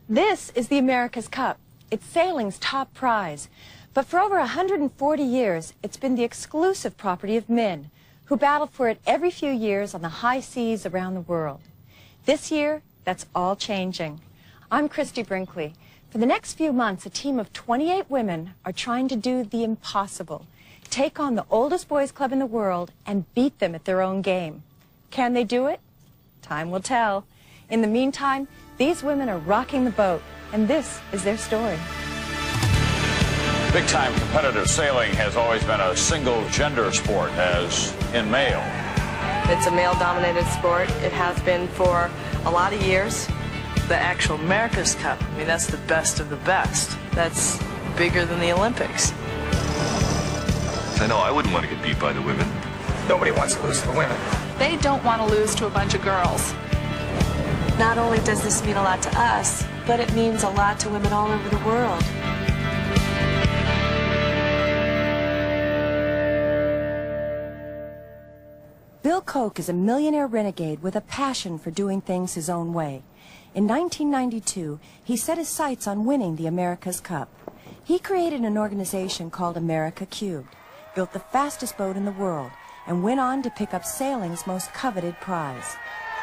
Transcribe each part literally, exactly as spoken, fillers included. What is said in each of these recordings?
This is the America's Cup. It's sailing's top prize. But for over one hundred forty years, it's been the exclusive property of men, who battle for it every few years on the high seas around the world. This year, that's all changing. I'm Christy Brinkley. For the next few months, a team of twenty-eight women are trying to do the impossible, take on the oldest boys' club in the world and beat them at their own game. Can they do it? Time will tell. In the meantime, these women are rocking the boat, and this is their story. Big-time competitive sailing has always been a single-gender sport, as in male. It's a male-dominated sport. It has been for a lot of years. The actual America's Cup, I mean, that's the best of the best. That's bigger than the Olympics. I know I wouldn't want to get beat by the women. Nobody wants to lose to the women. They don't want to lose to a bunch of girls. Not only does this mean a lot to us, but it means a lot to women all over the world. Bill Koch is a millionaire renegade with a passion for doing things his own way. In nineteen ninety-two, he set his sights on winning the America's Cup. He created an organization called America Cubed, built the fastest boat in the world, and went on to pick up sailing's most coveted prize.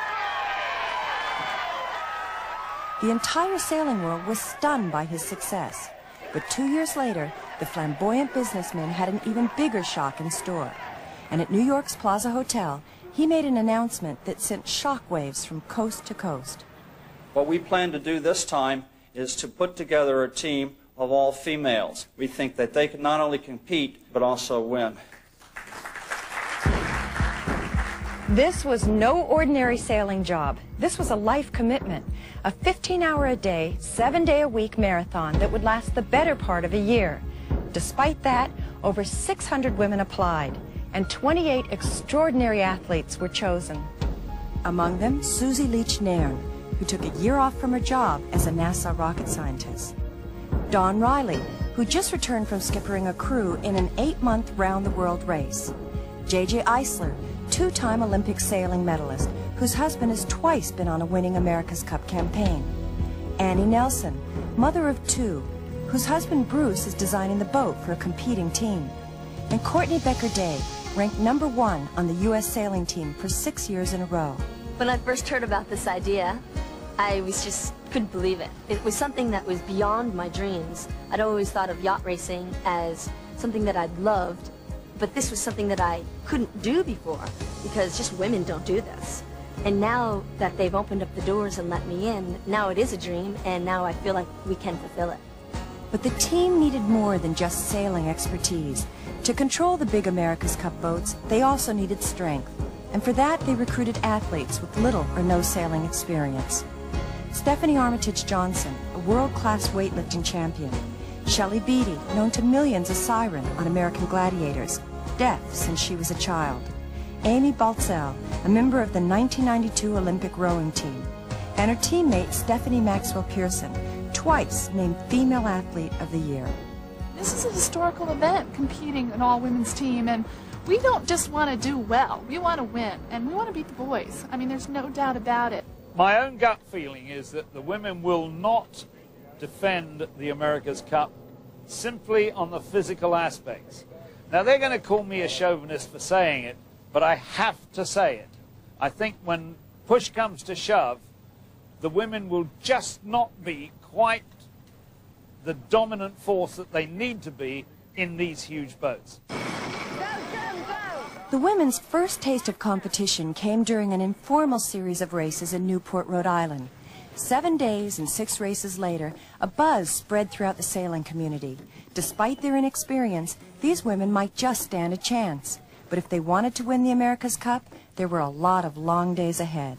The entire sailing world was stunned by his success. But two years later, the flamboyant businessman had an even bigger shock in store. And at New York's Plaza Hotel, he made an announcement that sent shockwaves from coast to coast. What we plan to do this time is to put together a team of all females. We think that they can not only compete, but also win. This was no ordinary sailing job. This was a life commitment, a fifteen hour a day, seven day a week marathon that would last the better part of a year. Despite that, over six hundred women applied, and twenty-eight extraordinary athletes were chosen. Among them, Susie Leach-Nairn, who took a year off from her job as a NASA rocket scientist. Dawn Riley, who just returned from skippering a crew in an eight-month round-the-world race. J J Eisler, two-time Olympic sailing medalist, whose husband has twice been on a winning America's Cup campaign. Annie Nelson, mother of two, whose husband Bruce is designing the boat for a competing team. And Courtney Becker-Day, ranked number one on the U S sailing team for six years in a row. When I first heard about this idea, I was just couldn't believe it. It was something that was beyond my dreams. I'd always thought of yacht racing as something that I'd loved, but this was something that I couldn't do before because just women don't do this. And now that they've opened up the doors and let me in, now it is a dream, and now I feel like we can fulfill it. But the team needed more than just sailing expertise. To control the big America's Cup boats, they also needed strength. And for that, they recruited athletes with little or no sailing experience. Stephanie Armitage Johnson, a world-class weightlifting champion. Shelley Beatty, known to millions as Siren on American Gladiators, deaf since she was a child. Amy Baltzell, a member of the nineteen ninety-two Olympic rowing team. And her teammate, Stephanie Maxwell Pearson, twice named Female Athlete of the Year. This is a historical event, competing an all-women's team, and we don't just want to do well. We want to win, and we want to beat the boys. I mean, there's no doubt about it. My own gut feeling is that the women will not defend the America's Cup simply on the physical aspects. Now, they're going to call me a chauvinist for saying it, but I have to say it. I think when push comes to shove, the women will just not be quite the dominant force that they need to be in these huge boats. The women's first taste of competition came during an informal series of races in Newport, Rhode Island. Seven days and six races later, a buzz spread throughout the sailing community. Despite their inexperience, these women might just stand a chance. But if they wanted to win the America's Cup, there were a lot of long days ahead.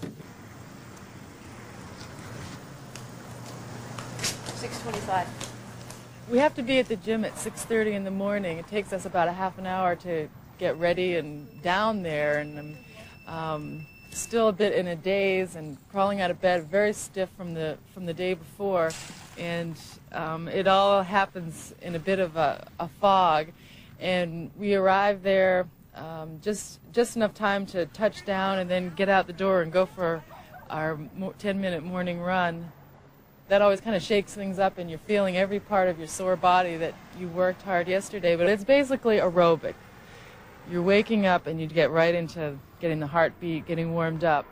six twenty-five. We have to be at the gym at six thirty in the morning. It takes us about a half an hour to get ready and down there, and I'm um, still a bit in a daze and crawling out of bed, very stiff from the from the day before, and um, it all happens in a bit of a, a fog. And we arrive there um, just just enough time to touch down and then get out the door and go for our ten minute morning run. that always kind of shakes things up, and you're feeling every part of your sore body that you worked hard yesterday. But it's basically aerobic. You're waking up and you get right into getting the heartbeat, getting warmed up.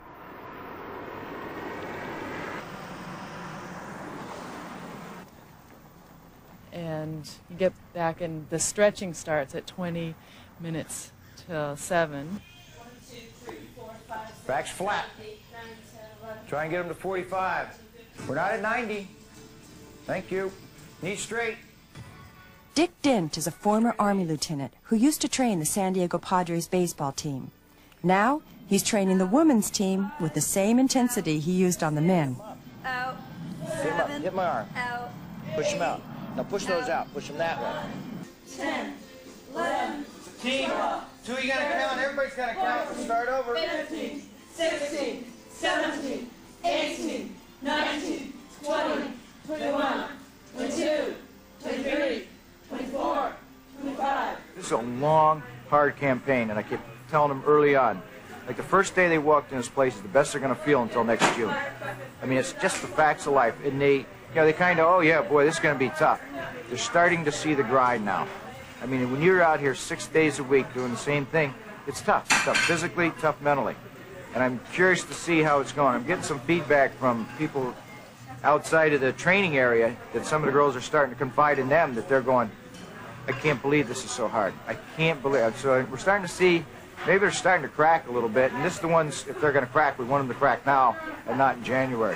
And you get back, and the stretching starts at twenty minutes till seven. Backs flat. Try and get them to forty-five. We're not at ninety. Thank you. Knees straight. Dick Dent is a former Army lieutenant who used to train the San Diego Padres baseball team. Now, he's training the women's team with the same intensity he used on the men. Out. Hit him up. Hit my arm. Out. Push him out. Now push those out. Push them that way. ten, eleven, Team. Two, you gotta count. Everybody's gotta count. We'll start over. fifteen, sixteen, seventeen, eighteen, nineteen, twenty, twenty-one, twenty-two, twenty-three, twenty-four, twenty-five. This is a long, hard campaign, and I kept telling them early on, like the first day they walked in this place is the best they're going to feel until next June. I mean, it's just the facts of life, and they, you know, they kind of, oh yeah, boy, this is going to be tough. They're starting to see the grind now. I mean, when you're out here six days a week doing the same thing, it's tough. It's tough physically, tough mentally. And I'm curious to see how it's going. I'm getting some feedback from people outside of the training area that some of the girls are starting to confide in them, that they're going, I can't believe this is so hard. I can't believe it. So we're starting to see, maybe they're starting to crack a little bit, and this is the ones, if they're going to crack, we want them to crack now and not in January.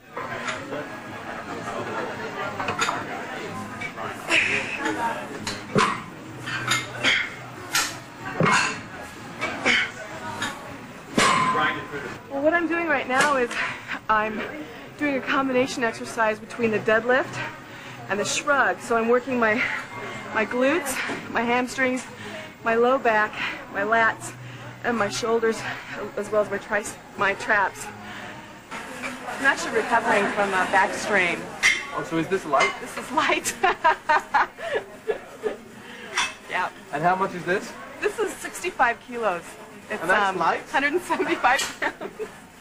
Well, what I'm doing right now is I'm doing a combination exercise between the deadlift and the shrug. So I'm working my my glutes, my hamstrings, my low back, my lats, and my shoulders, as well as my tri my traps. I'm actually recovering from a back strain. Oh, so is this light? This is light. Yeah. And how much is this? This is sixty-five kilos. It's and that's um, light? one hundred seventy-five pounds.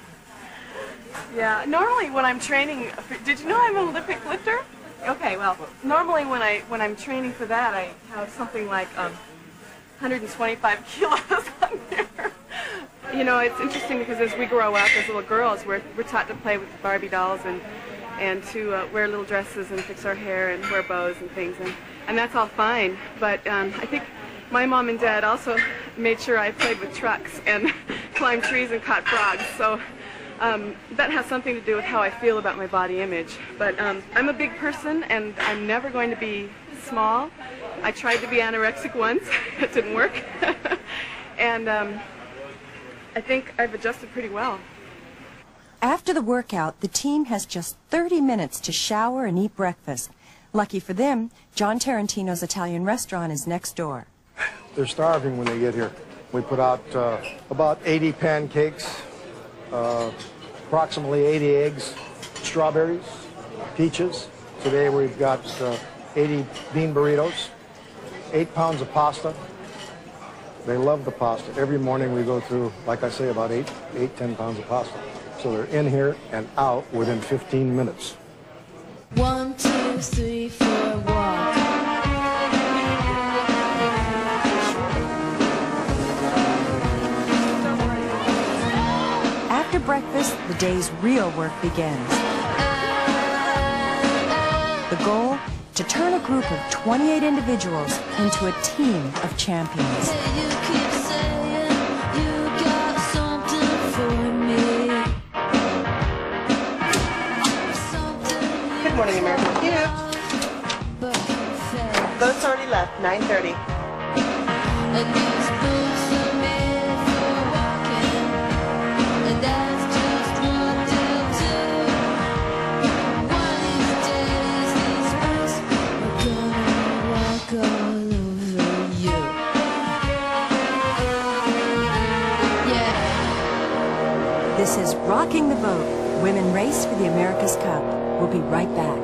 Yeah. Normally, when I'm training, did you know I'm an Olympic lifter? Okay. Well, normally when I when I'm training for that, I have something like um, one hundred twenty-five kilos on there. You know, it's interesting because as we grow up as little girls, we're we're taught to play with Barbie dolls and and to uh, wear little dresses and fix our hair and wear bows and things, and and that's all fine. But um, I think my mom and dad also made sure I played with trucks and climbed trees and caught frogs. So um, that has something to do with how I feel about my body image. But um, I'm a big person, and I'm never going to be small. I tried to be anorexic once. It didn't work. And um, I think I've adjusted pretty well. After the workout, the team has just thirty minutes to shower and eat breakfast. Lucky for them, John Tarantino's Italian restaurant is next door. They're starving when they get here. We put out uh, about eighty pancakes, uh, approximately eighty eggs, strawberries, peaches. Today we've got uh, eighty bean burritos, eight pounds of pasta. They love the pasta. Every morning we go through, like I say, about eight, eight, ten pounds of pasta. So they're in here and out within fifteen minutes. One, two, three, four, walk. After breakfast, the day's real work begins. The goal? To turn a group of twenty-eight individuals into a team of champions. Good morning, American Kids. Boat's already left, nine thirty. This is Rocking the Boat. Women race for the America's Cup. We'll be right back.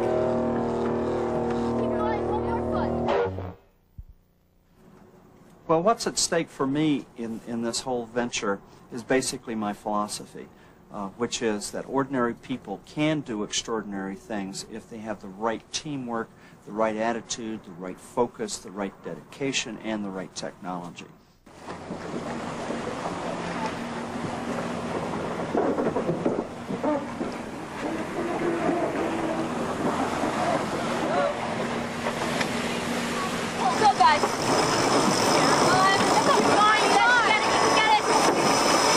Well, what's at stake for me in, in this whole venture is basically my philosophy. uh, which is that ordinary people can do extraordinary things if they have the right teamwork, the right attitude, the right focus, the right dedication, and the right technology. Go, guys. Come on. Come on, you guys. You get it. You get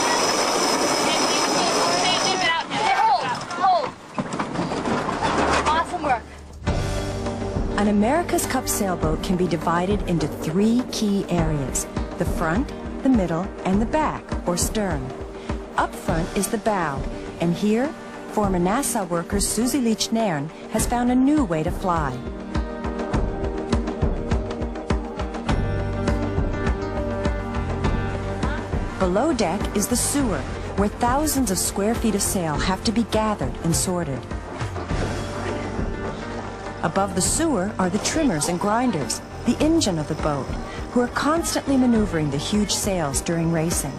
it. Hey, hold. Hold. Awesome work. An America's Cup sailboat can be divided into three key areas: the front, the middle, and the back, or stern. Up front is the bow, and here, former NASA worker Susie Leach-Nairn has found a new way to fly. Below deck is the sewer, where thousands of square feet of sail have to be gathered and sorted. Above the sewer are the trimmers and grinders, the engine of the boat, who are constantly maneuvering the huge sails during racing.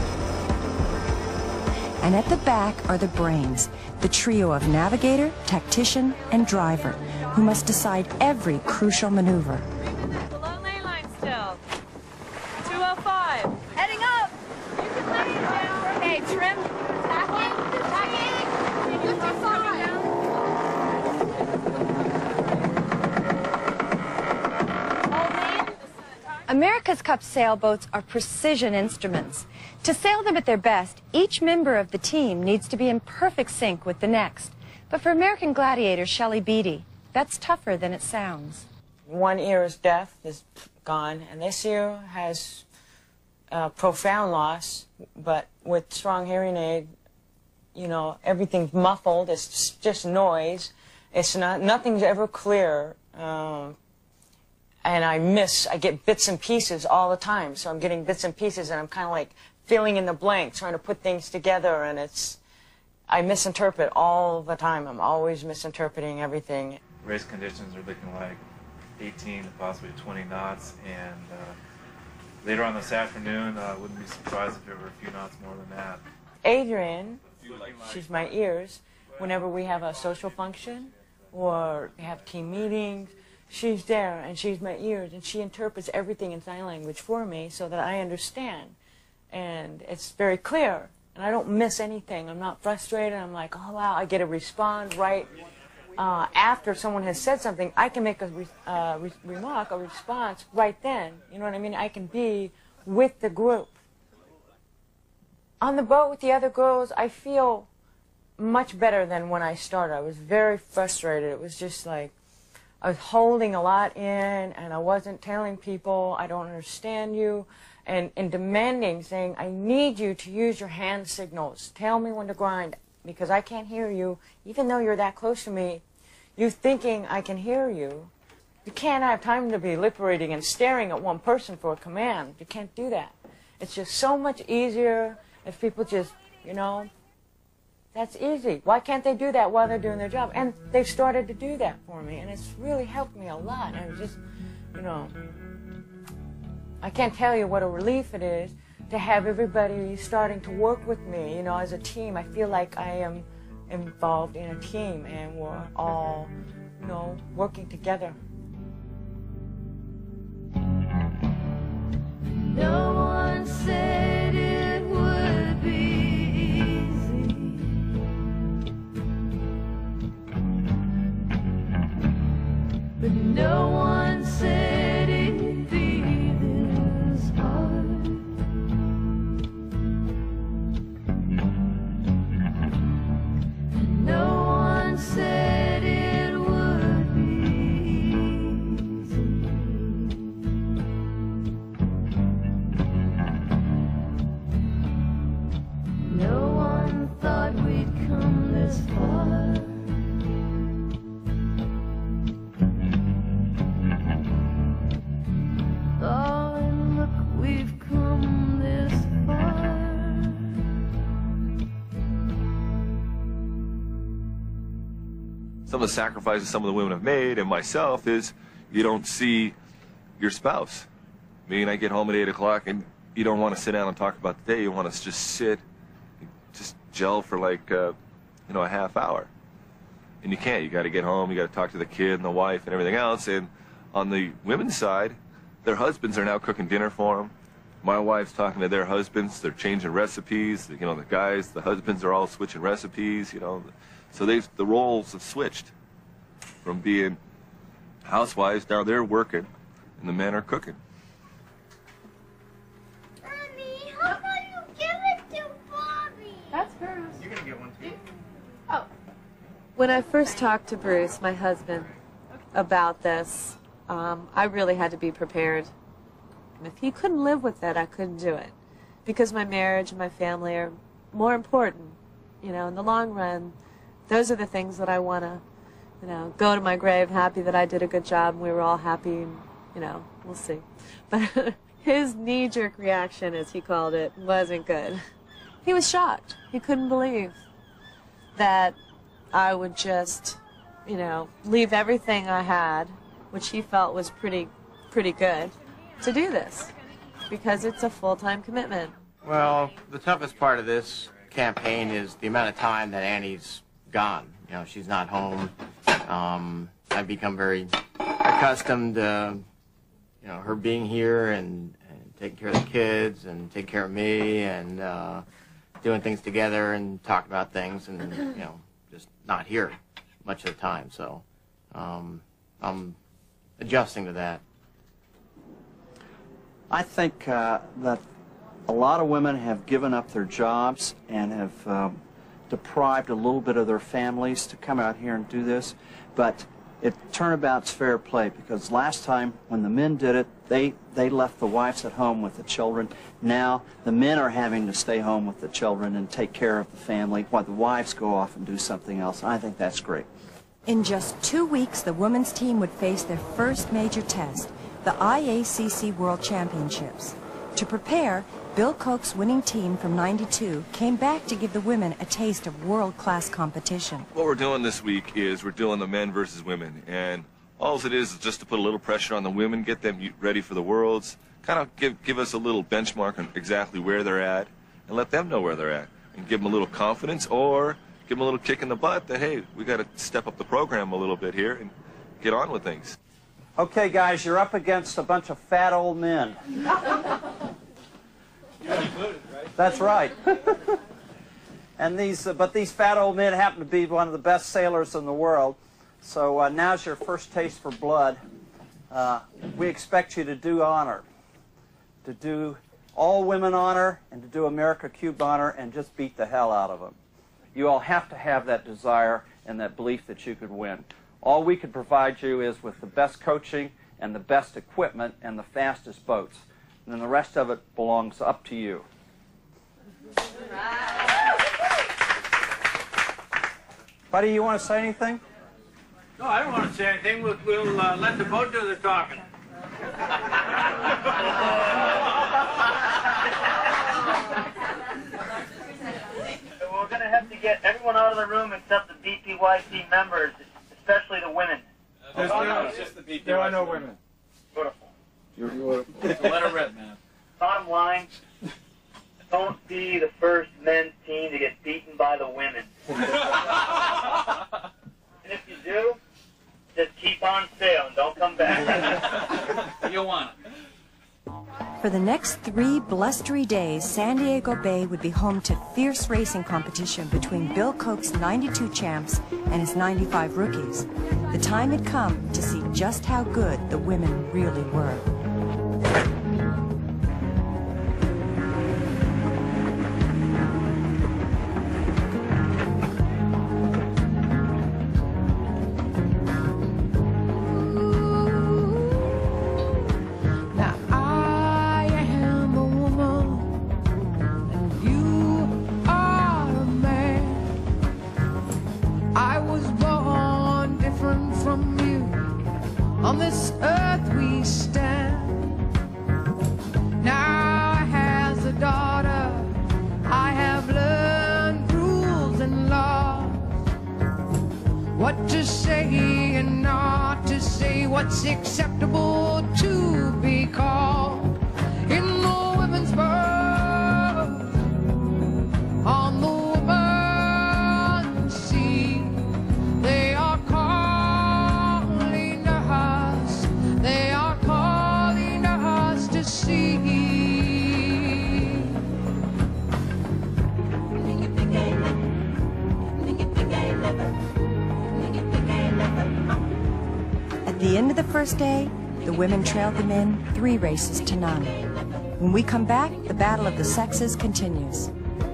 And at the back are the brains, the trio of navigator, tactician, and driver, who must decide every crucial maneuver. Below lane line still. two oh five. Heading up. You can lay it down. Okay, trim. Tacking. Tacking. fifty-five. America's Cup sailboats are precision instruments. To sail them at their best, each member of the team needs to be in perfect sync with the next. But for American Gladiator Shelley Beatty, that's tougher than it sounds. One ear is deaf, is gone, and this ear has uh, profound loss, but with strong hearing aid, you know, everything's muffled, it's just, just noise. It's not, nothing's ever clear. Uh, And I miss, I get bits and pieces all the time. So I'm getting bits and pieces and I'm kind of like filling in the blanks, trying to put things together, and it's, I misinterpret all the time. I'm always misinterpreting everything. Race conditions are looking like eighteen to possibly twenty knots, and uh, later on this afternoon, I uh, wouldn't be surprised if there were a few knots more than that. Adrian, she's my ears, whenever we have a social function or we have team meetings, she's there, and she's my ears, and she interprets everything in sign language for me so that I understand. And it's very clear, and I don't miss anything. I'm not frustrated. I'm like, oh, wow, I get to respond right uh, after someone has said something. I can make a re uh, re remark, a response right then. You know what I mean? I can be with the group. On the boat with the other girls, I feel much better than when I started. I was very frustrated. It was just like, I was holding a lot in, and I wasn't telling people, I don't understand you, and, and demanding, saying, I need you to use your hand signals. Tell me when to grind, because I can't hear you, even though you're that close to me. You thinking I can hear you. You can't have time to be lip reading and staring at one person for a command. You can't do that. It's just so much easier if people just, you know, that's easy. Why can't they do that while they're doing their job? And they've started to do that for me, and it's really helped me a lot. And it's just, you know, I can't tell you what a relief it is to have everybody starting to work with me, you know, as a team. I feel like I am involved in a team, and we're all, you know, working together. No one said it would be. But no one said it'd be this hard. And no one said it would be easy. No one thought we'd come this far. Some of the sacrifices some of the women have made, and myself, is you don't see your spouse. I mean, I get home at eight o'clock, and you don't want to sit down and talk about the day. You want to just sit, just gel for like, uh, you know, a half hour. And you can't. You got to get home. You got to talk to the kid and the wife and everything else. And on the women's side, their husbands are now cooking dinner for them. My wife's talking to their husbands. They're changing recipes. You know, the guys, the husbands are all switching recipes. You know, so they've the roles have switched from being housewives. Now they're working, and the men are cooking. Mommy, how about you give it to Bobby? That's hers. You're gonna get one too. Oh. When I first talked to Bruce, my husband, about this, um, I really had to be prepared. And if he couldn't live with it, I couldn't do it. Because my marriage and my family are more important. You know, in the long run, those are the things that I want to, you know, go to my grave happy that I did a good job and we were all happy and, you know, we'll see. But his knee-jerk reaction, as he called it, wasn't good. He was shocked. He couldn't believe that I would just, you know, leave everything I had, which he felt was pretty, pretty good, to do this, because it's a full-time commitment. Well, the toughest part of this campaign is the amount of time that Annie's gone. You know, she's not home. Um, I've become very accustomed to, you know, her being here and, and taking care of the kids and taking care of me and uh, doing things together and talking about things and, you know, just not here much of the time. So um, I'm adjusting to that. I think uh, that a lot of women have given up their jobs and have um, deprived a little bit of their families to come out here and do this. But it turnabout's fair play, because last time when the men did it, they, they left the wives at home with the children. Now the men are having to stay home with the children and take care of the family while the wives go off and do something else. I think that's great. In just two weeks, the women's team would face their first major test, the I A C C World Championships. To prepare, Bill Koch's winning team from ninety-two came back to give the women a taste of world-class competition. What we're doing this week is we're doing the men versus women, and all it is is just to put a little pressure on the women, get them ready for the Worlds, kind of give, give us a little benchmark on exactly where they're at, and let them know where they're at, and give them a little confidence, or give them a little kick in the butt that, hey, we got to step up the program a little bit here and get on with things. Okay, guys, you're up against a bunch of fat old men. That's right. And these, uh, but these fat old men happen to be one of the best sailors in the world. So uh, now's your first taste for blood. Uh, we expect you to do honor, to do all women honor, and to do America Cubed honor, and just beat the hell out of them. You all have to have that desire and that belief that you could win. All we could provide you is with the best coaching and the best equipment and the fastest boats. And then the rest of it belongs up to you. Buddy, you want to say anything? No, I don't want to say anything. We'll, we'll uh, let the boat do the talking. We're going to have to get everyone out of the room except the B P Y C members, especially the women. There's oh, no, it's just the B P Y C. There are no women. Beautiful. You're, you're, it's a letter red, man. Bottom line, don't be the first men's team to get beaten by the women. And if you do, just keep on sailing. Don't come back. You want it. For the next three blustery days, San Diego Bay would be home to fierce racing competition between Bill Koch's ninety-two champs and his ninety-five rookies. The time had come to see just how good the women really were. On this earth we stand. Now as a daughter, I have learned rules and laws, what to say and not to say, what's acceptable to be called in the women's world, on the At the end of the first day, the women trailed the men three races to none. When we come back, the battle of the sexes continues.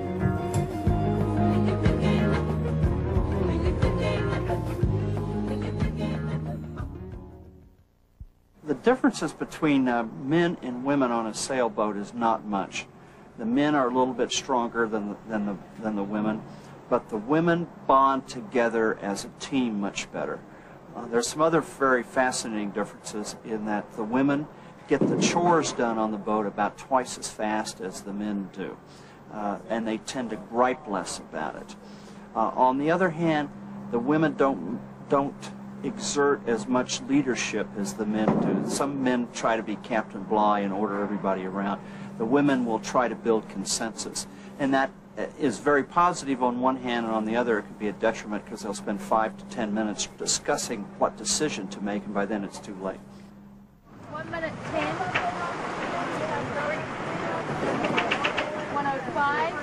The differences between uh, men and women on a sailboat is not much. The men are a little bit stronger than, than, the, than the women, but the women bond together as a team much better. Uh, there's some other very fascinating differences in that the women get the chores done on the boat about twice as fast as the men do, uh, and they tend to gripe less about it. Uh, on the other hand, the women don't, don't exert as much leadership as the men do. Some men try to be Captain Bligh and order everybody around. The women will try to build consensus, and that is very positive on one hand, and on the other it could be a detriment because they'll spend five to ten minutes discussing what decision to make, and by then it's too late. One minute ten. one oh five.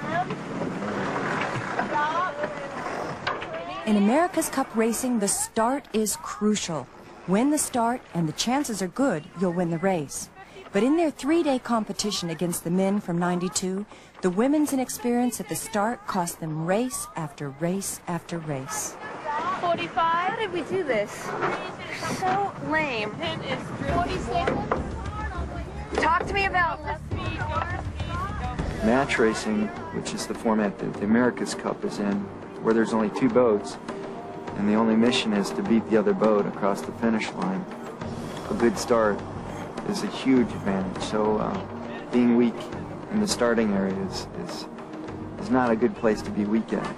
Stop. In America's Cup racing, the start is crucial. Win the start, and the chances are good you'll win the race. But in their three-day competition against the men from ninety-two, the women's inexperience at the start cost them race after race after race. forty-five. How did we do this? So lame. forty seconds. Talk to me about match racing, which is the format that the America's Cup is in, where there's only two boats, and the only mission is to beat the other boat across the finish line. A good start is a huge advantage, so uh, being weak in the starting area is, is, is not a good place to be weak at.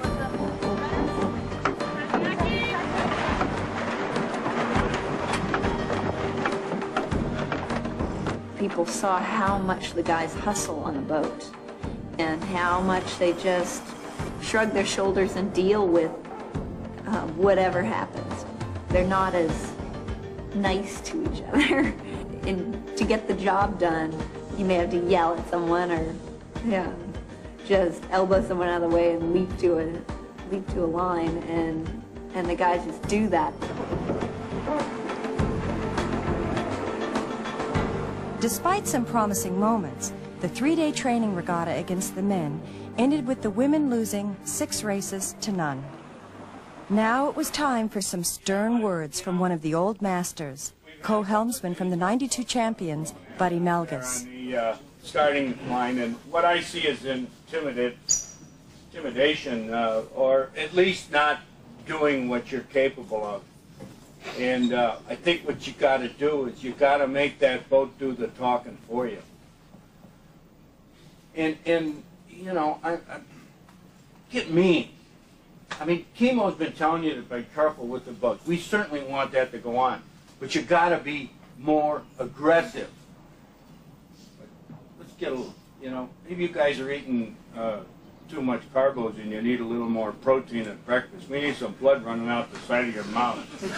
People saw how much the guys hustle on a boat and how much they just shrug their shoulders and deal with uh, whatever happens. They're not as nice to each other. And to get the job done, you may have to yell at someone or yeah, just elbow someone out of the way and leap to a leap to a line, and and the guys just do that. Despite some promising moments, the three-day training regatta against the men ended with the women losing six races to none. Now it was time for some stern words from one of the old masters, co-helmsman from the ninety-two champions, Buddy Melgus. On the uh, starting line, and what I see is intimidate, intimidation, uh, or at least not doing what you're capable of. And uh, I think what you got to do is you got to make that boat do the talking for you. And and you know, I, I get mean. I mean, Chemo's been telling you to be careful with the boats. We certainly want that to go on. But you got to be more aggressive. Let's get a little, you know, maybe you guys are eating uh, too much carbs and you need a little more protein at breakfast. We need some blood running out the side of your mouth.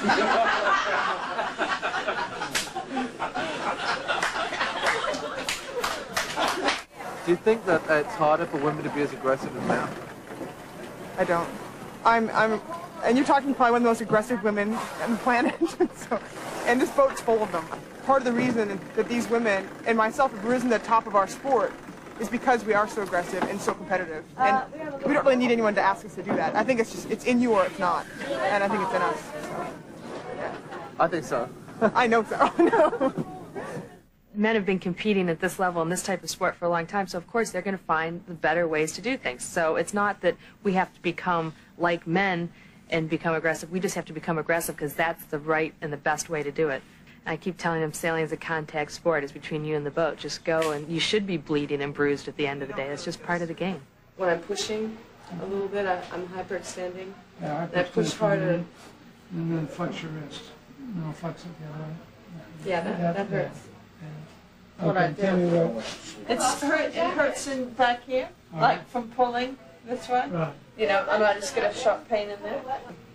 Do you think that it's harder for women to be as aggressive as men? I don't. I'm, I'm, and you're talking probably one of the most aggressive women on the planet. So, and this boat's full of them. Part of the reason that these women and myself have risen to the top of our sport is because we are so aggressive and so competitive. And we don't really need anyone to ask us to do that. I think it's just, it's in you or it's not. And I think it's in us. So, yeah. I think so. I know so. No. Men have been competing at this level in this type of sport for a long time, so of course they're going to find the better ways to do things. So it's not that we have to become like men and become aggressive. We just have to become aggressive because that's the right and the best way to do it. I keep telling them sailing is a contact sport. It's between you and the boat. Just go, and you should be bleeding and bruised at the end of the day. It's just part of the game. When I'm pushing a little bit, I, I'm hyperextending. Yeah, I push harder. And then flex your wrist. No, flex it the other way. Yeah, that, that, that hurts. Yeah. What okay, I tell me what. It's hurt, it hurts in back here, All like right. from pulling this way. Right. You know, and I just get a sharp pain in there.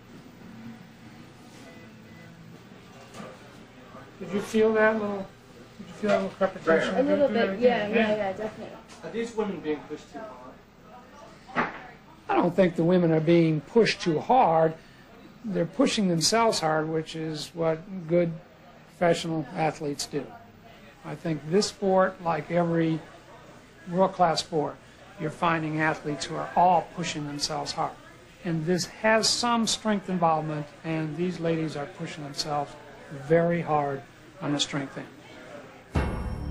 Did you feel that little, did you feel that little crepitation? A little bit, yeah, yeah, yeah, yeah, definitely. Are these women being pushed too hard? I don't think the women are being pushed too hard. they're pushing themselves hard, which is what good professional athletes do. I think this sport, like every world-class sport, you're finding athletes who are all pushing themselves hard. And this has some strength involvement, and these ladies are pushing themselves very hard on the strength end.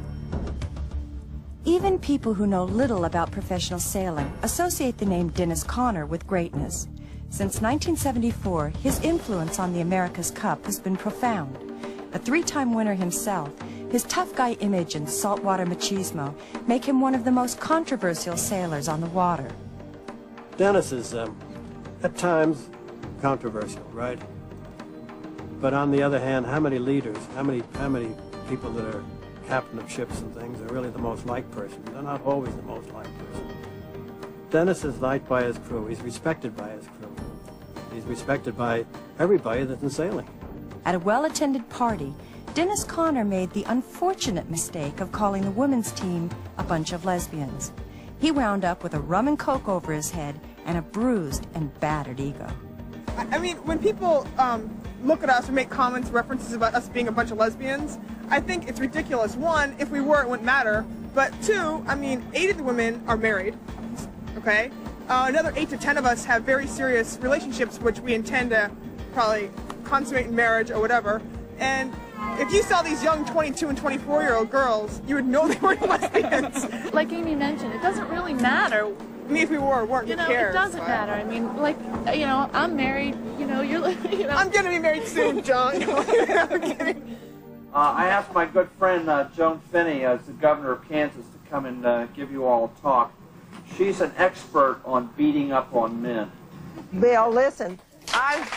Even people who know little about professional sailing associate the name Dennis Conner with greatness. Since nineteen seventy-four, his influence on the America's Cup has been profound. A three-time winner himself, his tough guy image and saltwater machismo make him one of the most controversial sailors on the water. Dennis is, um, at times, controversial, right? But on the other hand, how many leaders, how many, how many people that are captain of ships and things are really the most liked person? They're not always the most liked person. Dennis is liked by his crew. He's respected by his crew. He's respected by everybody that's in sailing. At a well-attended party, Dennis Conner made the unfortunate mistake of calling the women's team a bunch of lesbians. He wound up with a rum and coke over his head and a bruised and battered ego. I mean, when people um, look at us or make comments, references about us being a bunch of lesbians, I think it's ridiculous. One, if we were, it wouldn't matter. But two, I mean, eight of the women are married, okay? Uh, another eight to ten of us have very serious relationships, which we intend to probably consummate in marriage or whatever. And if you saw these young twenty-two and twenty-four year old girls, you would know they weren't lesbians. Like Amy mentioned, it doesn't really matter. I mean, if we were or weren't, you who know, cares? it doesn't but... matter. I mean, like, you know, I'm married. You know, you're, you know. I'm gonna be married soon, John. I'm kidding. Uh, I asked my good friend uh, Joan Finney, as the governor of Kansas, to come and uh, give you all a talk. She's an expert on beating up on men. Bill, listen, I've,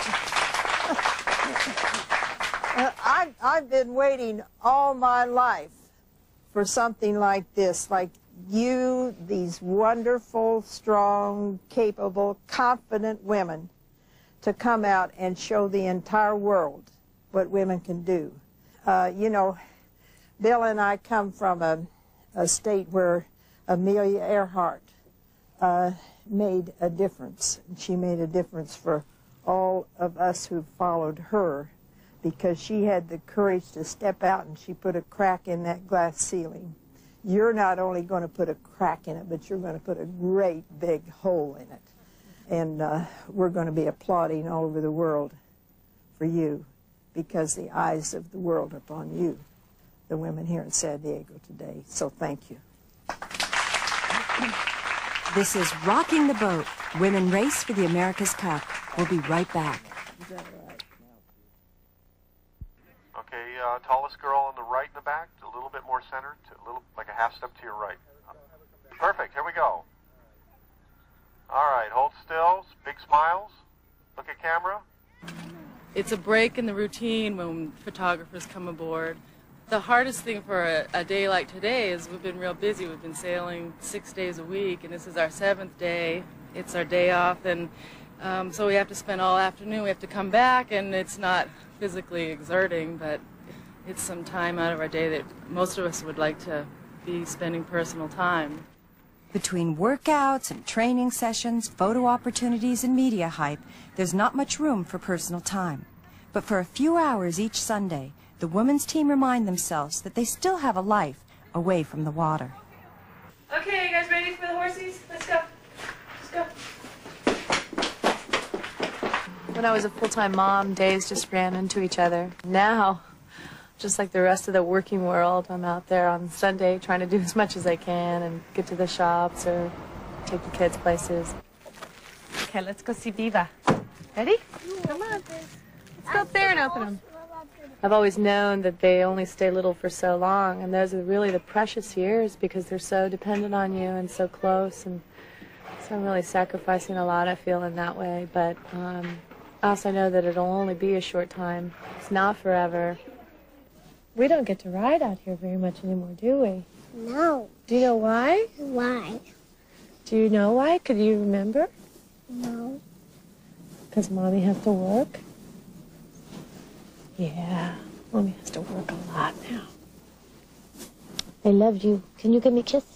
I've, I've been waiting all my life for something like this, like you, these wonderful, strong, capable, confident women, to come out and show the entire world what women can do. Uh, you know, Bill and I come from a, a state where Amelia Earhart uh, made a difference. She made a difference for all of us who followed her, because she had the courage to step out and she put a crack in that glass ceiling. You're not only going to put a crack in it, but you're going to put a great big hole in it. And uh, we're going to be applauding all over the world for you, because the eyes of the world are upon you, the women here in San Diego today. So thank you. This is Rocking the Boat, Women Race for the America's Cup. We'll be right back. Okay, uh, tallest girl on the right in the back, a little bit more centered, a little like a half step to your right. Perfect, here we go. All right, hold still, big smiles, look at camera. It's a break in the routine when photographers come aboard. The hardest thing for a, a day like today is we've been real busy. We've been sailing six days a week, and this is our seventh day. It's our day off, and um, so we have to spend all afternoon. We have to come back, and it's not physically exerting, but it's some time out of our day that most of us would like to be spending personal time. Between workouts and training sessions, photo opportunities, and media hype, there's not much room for personal time. But for a few hours each Sunday, the women's team remind themselves that they still have a life away from the water. Okay, you guys ready for the horsies? Let's go. Let's go. When I was a full-time mom, days just ran into each other. Now, just like the rest of the working world, I'm out there on Sunday trying to do as much as I can and get to the shops or take the kids places. Okay, let's go see Viva. Ready? Come on. Let's go up there and open them. I've always known that they only stay little for so long, and those are really the precious years because they're so dependent on you and so close, and so I'm really sacrificing a lot, I feel, in that way. But um, I also know that it'll only be a short time. It's not forever. We don't get to ride out here very much anymore, do we? No. Do you know why? Why? Do you know why? Could you remember? No. Because Mommy has to work? Yeah, Mommy has to work a lot now. I love you. Can you give me a kiss?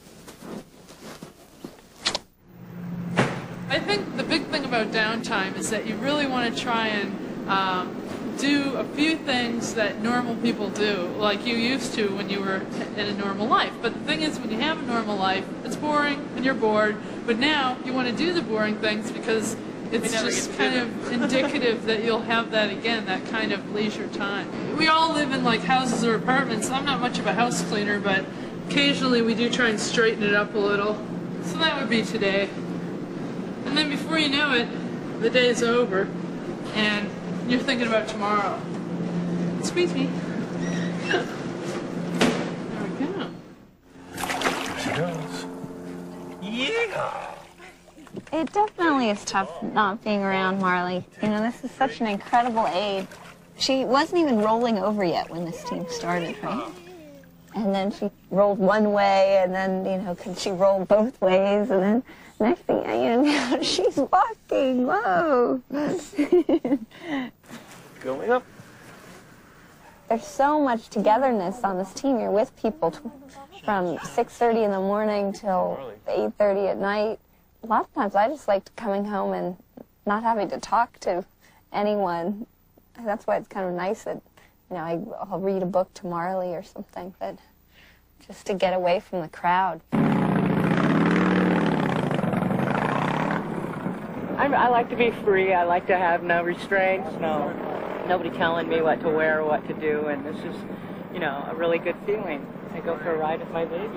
I think the big thing about downtime is that you really want to try and um, do a few things that normal people do, like you used to when you were in a normal life. But the thing is, when you have a normal life, it's boring and you're bored, but now you want to do the boring things because it's just kind of indicative that you'll have that again, that kind of leisure time. We all live in like houses or apartments. I'm not much of a house cleaner, but occasionally we do try and straighten it up a little. So that would be today. And then before you know it, the day's over and you're thinking about tomorrow. Squeeze me. There we go. There she goes. Yeah! It definitely is tough not being around Marley. You know, this is such an incredible aide. She wasn't even rolling over yet when this team started, right? And then she rolled one way, and then, you know, could she roll both ways, and then next thing you know, she's walking. Whoa! Going up. There's so much togetherness on this team. You're with people from six thirty in the morning till eight thirty at night. A lot of times I just liked coming home and not having to talk to anyone. That's why it's kind of nice that, you know, I, I'll read a book to Marley or something, but just to get away from the crowd. I, I like to be free. I like to have no restraints, no nobody telling me what to wear or what to do, and this is, you know, a really good feeling. I go for a ride with my baby.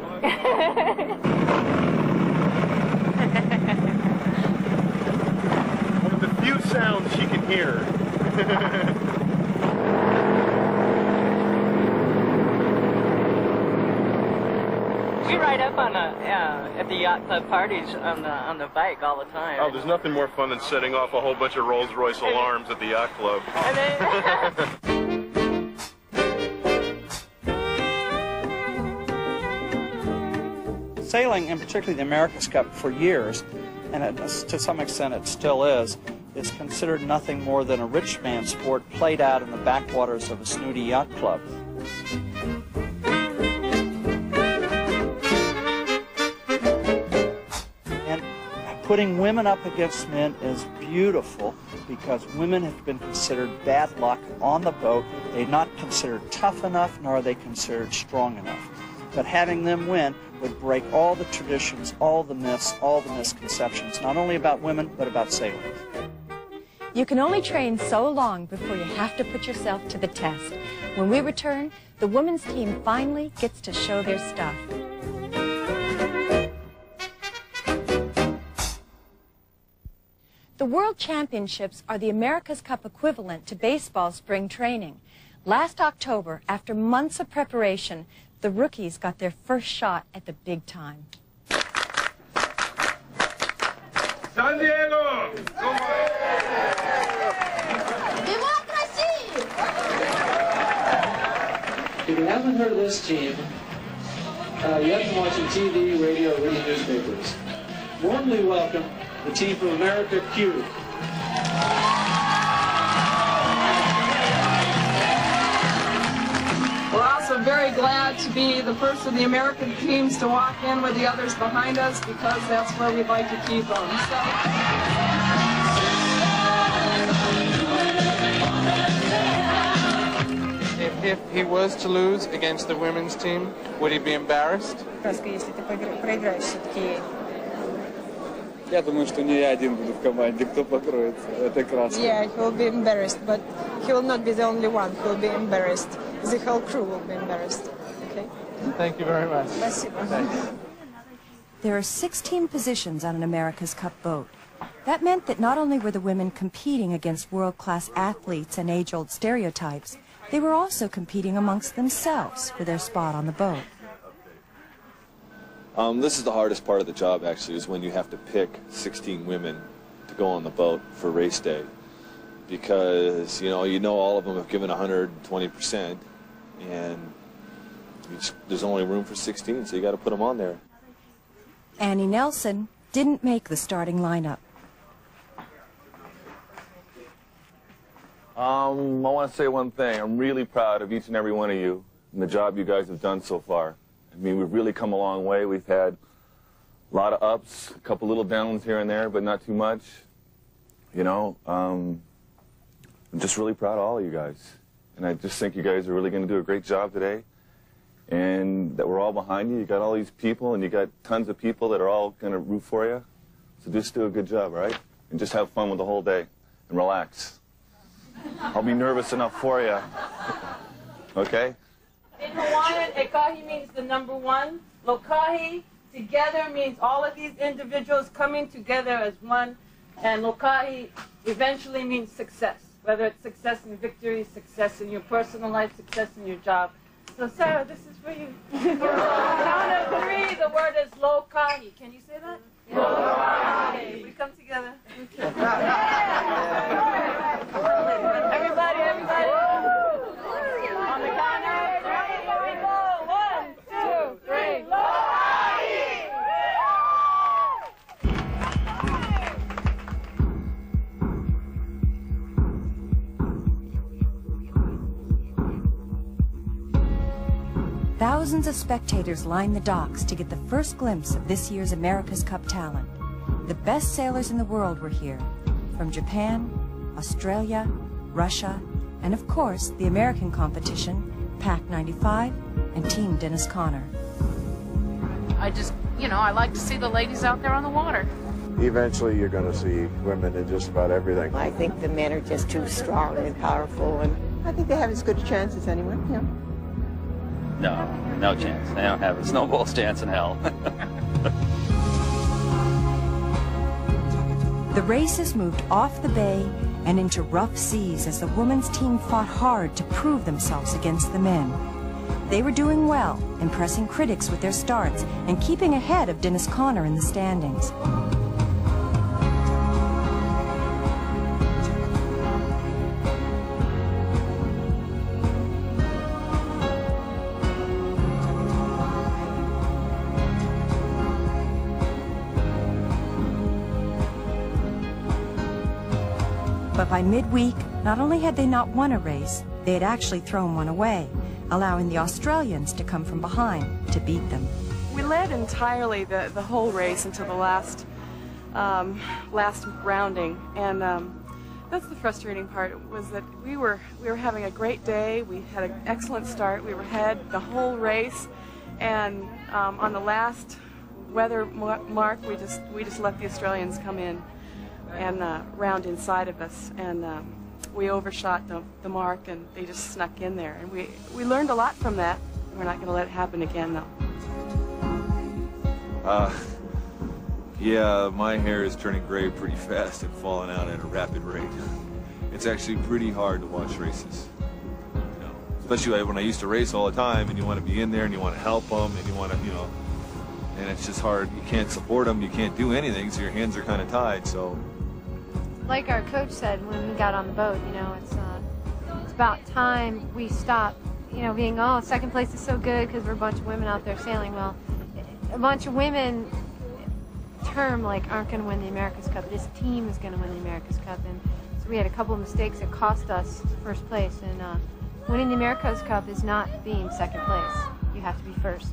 One of the few sounds she can hear. We ride up on the uh, at the yacht club parties on the on the bike all the time. Oh, there's nothing more fun than setting off a whole bunch of Rolls-Royce alarms at the yacht club. Sailing, and particularly the America's Cup, for years, and it, to some extent it still is, is considered nothing more than a rich man's sport played out in the backwaters of a snooty yacht club. And putting women up against men is beautiful because women have been considered bad luck on the boat. They're not considered tough enough, nor are they considered strong enough. But having them win would break all the traditions, all the myths, all the misconceptions, not only about women, but about sailing. You can only train so long before you have to put yourself to the test. When we return, the women's team finally gets to show their stuff. The World Championships are the America's Cup equivalent to baseball spring training. Last October, after months of preparation, the rookies got their first shot at the big time. San Diego! If you haven't heard of this team, uh, you have been watching T V, radio, or reading newspapers. Warmly welcome the team from America, Q. We're also very glad to be the first of the American teams to walk in with the others behind us because that's where we'd like to keep them. So. If, if he was to lose against the women's team, would he be embarrassed? Я думаю, что не я один буду в команде, кто покроется. Это красиво. Yeah, he will be embarrassed, but he will not be the only one. He will be embarrassed. The whole crew will be embarrassed. Okay? Thank you very much. Спасибо. There are sixteen positions on an America's Cup boat. That meant that not only were the women competing against world-class athletes and age-old stereotypes, they were also competing amongst themselves for their spot on the boat. Um, this is the hardest part of the job, actually, is when you have to pick sixteen women to go on the boat for race day. Because, you know, you know all of them have given one hundred twenty percent, and you just, there's only room for sixteen, so you got to put them on there. Annie Nelson didn't make the starting lineup. Um, I want to say one thing. I'm really proud of each and every one of you and the job you guys have done so far. I mean, we've really come a long way. We've had a lot of ups, a couple little downs here and there, but not too much. you know, um, I'm just really proud of all of you guys. And I just think you guys are really going to do a great job today. And that we're all behind you. You got all these people, and you got tons of people that are all going to root for you. So just do a good job, all right? And just have fun with the whole day and relax. I'll be nervous enough for you. Okay? In Hawaiian, ekahi means the number one. Lokahi, together, means all of these individuals coming together as one. And lokahi eventually means success. Whether it's success in victory, success in your personal life, success in your job. So, Sarah, this is for you. Count of three, the word is lokahi. Can you say that? Lokahi. We come together. Everybody, everybody. On the count of three, here we go. One, two, three. Lokahi. Thousands of spectators lined the docks to get the first glimpse of this year's America's Cup talent. The best sailors in the world were here, from Japan, Australia, Russia, and of course, the American competition, Pac ninety-five and Team Dennis Conner. I just, you know, I like to see the ladies out there on the water. Eventually, you're going to see women in just about everything. I think the men are just too strong and powerful, and I think they have as good a chance as anyone, yeah. No, no chance. They don't have a snowball's chance in hell. The races moved off the bay and into rough seas as the women's team fought hard to prove themselves against the men. They were doing well, impressing critics with their starts and keeping ahead of Dennis Conner in the standings. But by midweek, not only had they not won a race, they had actually thrown one away, allowing the Australians to come from behind to beat them. We led entirely the, the whole race until the last, um, last rounding, and um, that's the frustrating part, was that we were, we were having a great day, we had an excellent start, we were ahead the whole race, and um, on the last weather mark, we just, we just let the Australians come in and uh, round inside of us, and um, we overshot the, the mark, and they just snuck in there. And we, we learned a lot from that. We're not going to let it happen again, though. Uh, yeah, my hair is turning gray pretty fast and falling out at a rapid rate. It's actually pretty hard to watch races, you know, especially when I used to race all the time, and you want to be in there, and you want to help them, and you want to, you know, and it's just hard. You can't support them, you can't do anything, so your hands are kind of tied, so. Like our coach said when we got on the boat, you know, it's uh, it's about time we stop, you know, being, oh, second place is so good because we're a bunch of women out there sailing. Well, a bunch of women, term, like, aren't going to win the America's Cup. This team is going to win the America's Cup. And so we had a couple of mistakes that cost us first place. And uh, winning the America's Cup is not being second place. You have to be first.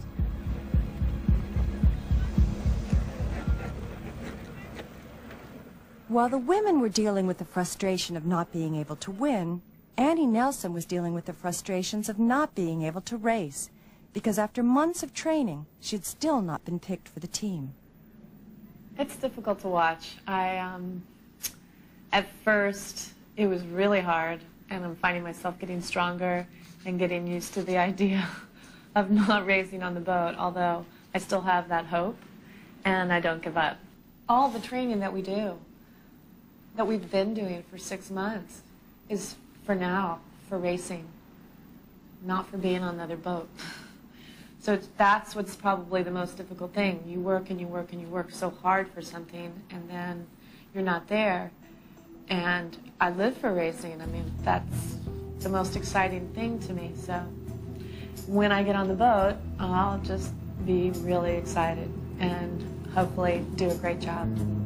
While the women were dealing with the frustration of not being able to win, Annie Nelson was dealing with the frustrations of not being able to race, because after months of training, she had still not been picked for the team. It's difficult to watch. I, um, at first, it was really hard, and I'm finding myself getting stronger and getting used to the idea of not racing on the boat, although I still have that hope, and I don't give up. All the training that we do, that we've been doing for six months, is for now, for racing, not for being on another boat. So it's, that's what's probably the most difficult thing. You work and you work and you work so hard for something, and then you're not there. And I live for racing. I mean, that's the most exciting thing to me. So when I get on the boat, I'll just be really excited and hopefully do a great job.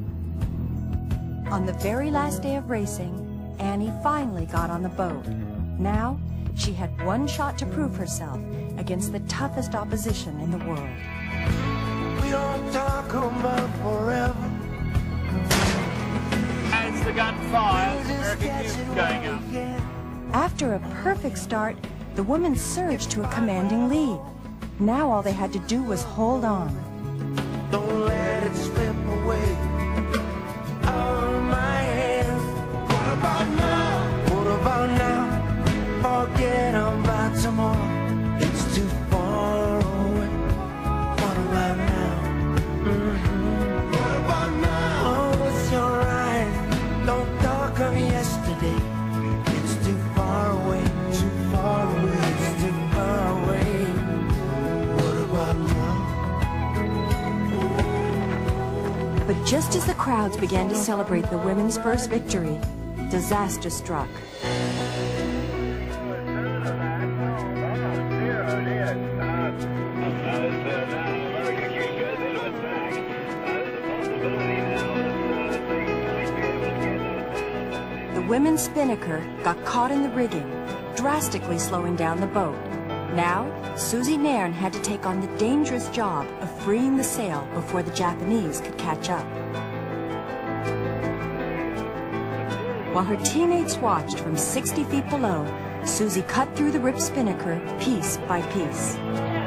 On the very last day of racing, Annie finally got on the boat. Now, she had one shot to prove herself against the toughest opposition in the world. We don't talk about forever. As have gotten five. American team's going out. After a perfect start, the women surged to a commanding lead. Now all they had to do was hold on. Don't let it slip away out of my hands. What about now? What about now? Forget about tomorrow. It's too far away. What about now? Mm-hmm. What about now? Oh, it's your eyes. Don't talk of yesterday. It's too far away. Too far away. It's too far away. What about now? But just as the crowds began to celebrate the women's first victory, disaster struck. The women's spinnaker got caught in the rigging, drastically slowing down the boat. Now, Susie Nairn had to take on the dangerous job of freeing the sail before the Japanese could catch up. While her teammates watched from sixty feet below, Susie cut through the ripped spinnaker piece by piece.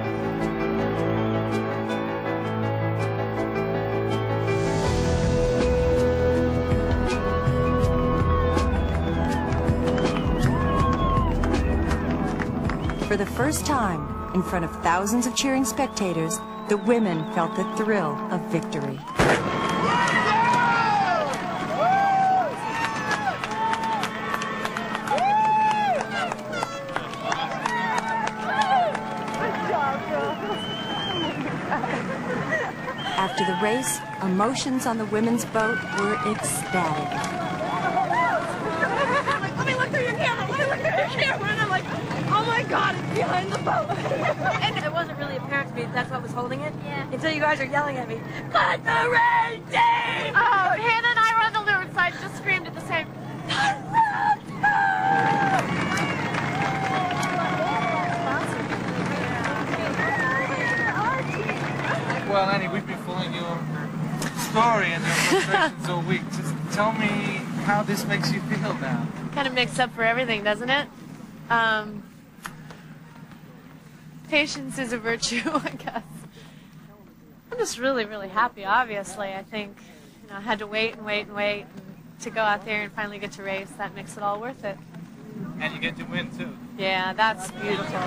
For the first time, in front of thousands of cheering spectators, the women felt the thrill of victory. After the race, emotions on the women's boat were ecstatic. Let me look through your camera. Let me look through your camera. And I'm like, oh my God, it's behind the boat. And it wasn't really apparent to me that that's what was holding it. Yeah. Until you guys are yelling at me. Cut the rain team! Oh, Hannah and I were on the leeward side, just screamed at the same. Well, Annie, we've been following your story and your frustrations all week. Just tell me how this makes you feel now. Kind of makes up for everything, doesn't it? Um, patience is a virtue, I guess. I'm just really, really happy, obviously. I think, you know, I had to wait and wait and wait and to go out there and finally get to race. That makes it all worth it. And you get to win, too. Yeah, that's beautiful.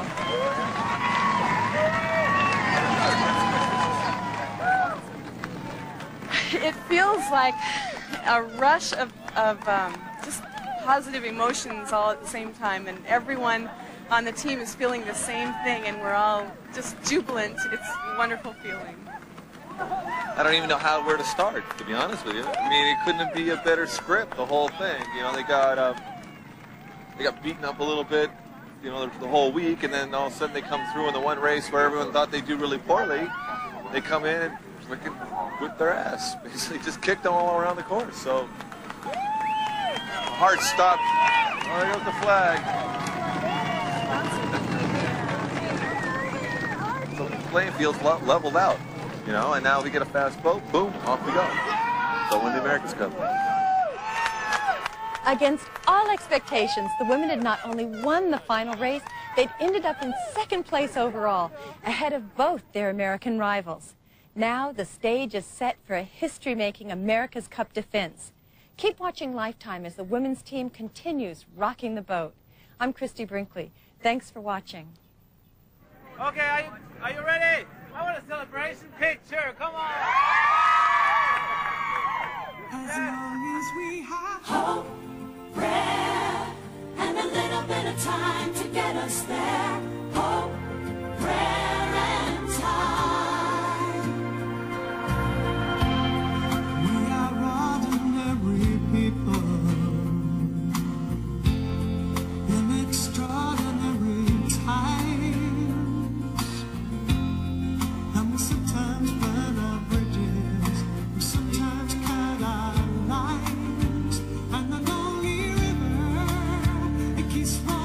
It feels like a rush of, of um, just positive emotions all at the same time, and everyone on the team is feeling the same thing, and we're all just jubilant. It's a wonderful feeling. I don't even know how where to start, to be honest with you. I mean, it couldn't be a better script, the whole thing. You know, they got um, they got beaten up a little bit, you know, the whole week, and then all of a sudden they come through in the one race where everyone thought they'd do really poorly. They come in and freaking whip their ass. Basically, just kicked them all around the course. So, hard stop. Oh, there goes the flag. So the playing field's leveled out, you know, and now we get a fast boat. Boom, off we go. So win the America's Cup. Against all expectations, the women had not only won the final race, they'd ended up in second place overall, ahead of both their American rivals. Now the stage is set for a history-making America's Cup defense. Keep watching Lifetime as the women's team continues rocking the boat. I'm Christy Brinkley. Thanks for watching. Okay, are you, are you ready? I want a celebration picture. Come on. As long as we have hope, prayer, and a little bit of time to get us there. Hope, prayer, and time. We are ordinary people in extraordinary times, and we sometimes burn our bridges, we sometimes cut our lines, and the lonely river, it keeps flowing.